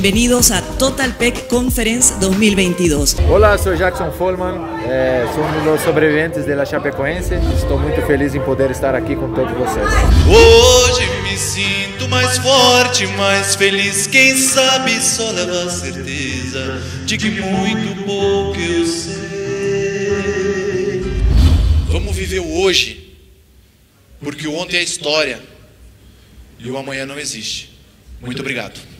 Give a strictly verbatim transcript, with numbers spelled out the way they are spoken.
Bienvenidos a Total P E C Conference dois mil e vinte e dois. Olá, sou Jackson Follman, é, sou um dos sobreviventes da Chapecoense. Estou muito feliz em poder estar aqui com todos vocês. Hoje me sinto mais forte, mais feliz. Quem sabe só leva a certeza de que muito pouco eu sei. Vamos viver o hoje, porque o ontem é história e o amanhã não existe. Muito obrigado.